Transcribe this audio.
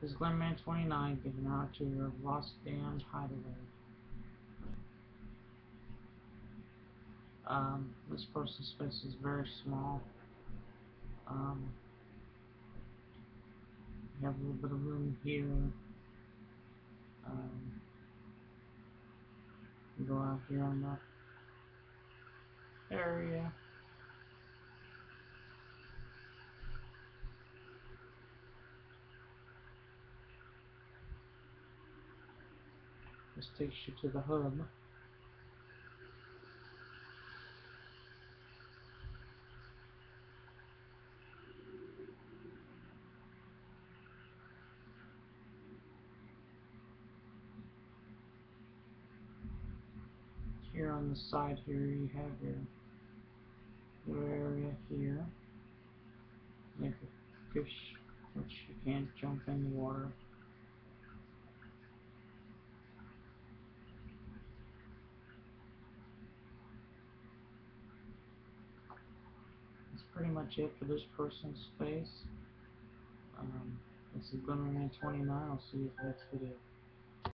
This is Glenman 29 getting out to your lost damned hideaway. This person's space is very small. You have a little bit of room here. You go out here on the area. This takes you to the hub. Here on the side here you have your area here. You have a fish which you can't jump in the water. That's pretty much it for this person's space. This is Glenman 29. I'll see you for the next video.